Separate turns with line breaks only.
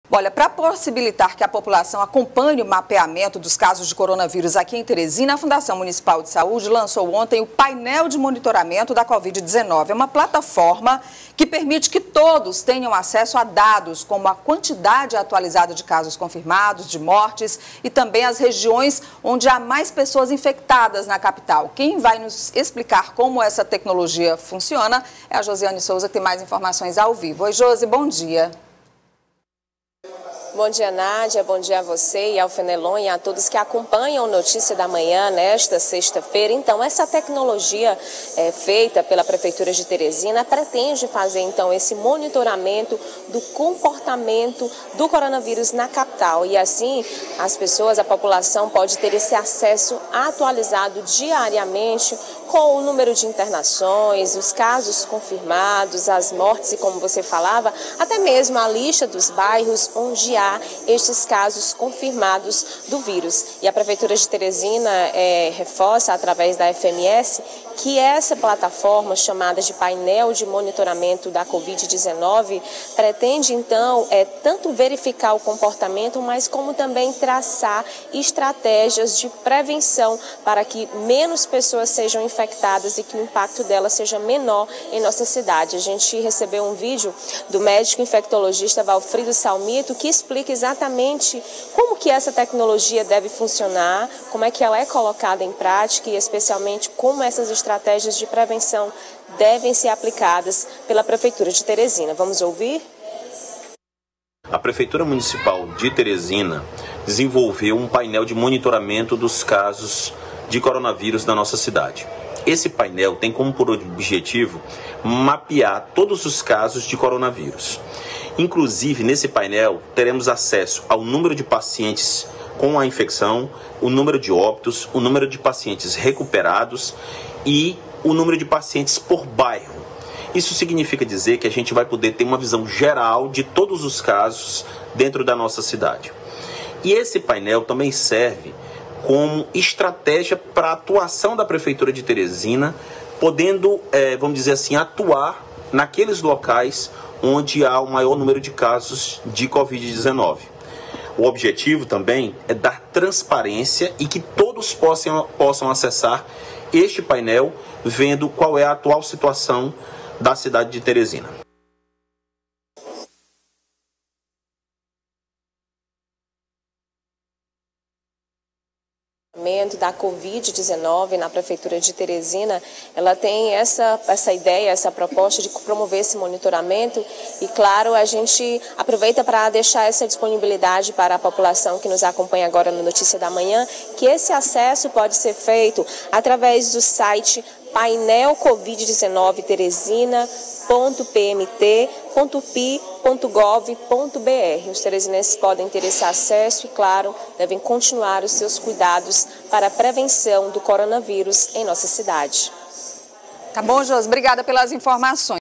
Olha, para possibilitar que a população acompanhe o mapeamento dos casos de coronavírus aqui em Teresina, a Fundação Municipal de Saúde lançou ontem o painel de monitoramento da Covid-19. É uma plataforma que permite que todos tenham acesso a dados, como a quantidade atualizada de casos confirmados, de mortes e também as regiões onde há mais pessoas infectadas na capital. Quem vai nos explicar como essa tecnologia funciona é a Josiane Souza, que tem mais informações ao vivo. Oi, Josi, bom dia.
Bom dia, Nádia. Bom dia a você e ao Fenelon e a todos que acompanham Notícia da Manhã nesta sexta-feira. Então, essa tecnologia feita pela Prefeitura de Teresina pretende fazer, então, esse monitoramento do comportamento do coronavírus na capital. E assim, as pessoas, a população pode ter esse acesso atualizado diariamente com o número de internações, os casos confirmados, as mortes e, como você falava, até mesmo a lista dos bairros onde há estes casos confirmados do vírus. E a Prefeitura de Teresina reforça, através da FMS, que essa plataforma chamada de painel de monitoramento da Covid-19 pretende, então, tanto verificar o comportamento, mas como também traçar estratégias de prevenção para que menos pessoas sejam infectadas e que o impacto delas seja menor em nossa cidade. A gente recebeu um vídeo do médico infectologista Valfrido Salmito que explica exatamente como que essa tecnologia deve funcionar, como é que ela é colocada em prática e especialmente como essas estratégias de prevenção devem ser aplicadas pela Prefeitura de Teresina. Vamos ouvir?
A Prefeitura Municipal de Teresina desenvolveu um painel de monitoramento dos casos de coronavírus na nossa cidade. Esse painel tem como objetivo mapear todos os casos de coronavírus. Inclusive, nesse painel, teremos acesso ao número de pacientes com a infecção, o número de óbitos, o número de pacientes recuperados e o número de pacientes por bairro. Isso significa dizer que a gente vai poder ter uma visão geral de todos os casos dentro da nossa cidade. E esse painel também serve como estratégia para a atuação da Prefeitura de Teresina, podendo, vamos dizer assim, atuar naqueles locais onde há o maior número de casos de Covid-19. O objetivo também é dar transparência e que todos possam acessar este painel, vendo qual é a atual situação da cidade de Teresina.
Da Covid-19 na Prefeitura de Teresina, ela tem essa ideia, essa proposta de promover esse monitoramento e, claro, a gente aproveita para deixar essa disponibilidade para a população que nos acompanha agora no Notícia da Manhã, que esse acesso pode ser feito através do site painel covid-19 teresina.pmt.pi.gov.br. Os teresinenses podem ter esse acesso e, claro, devem continuar os seus cuidados para a prevenção do coronavírus em nossa cidade.
Tá bom, Josi? Obrigada pelas informações.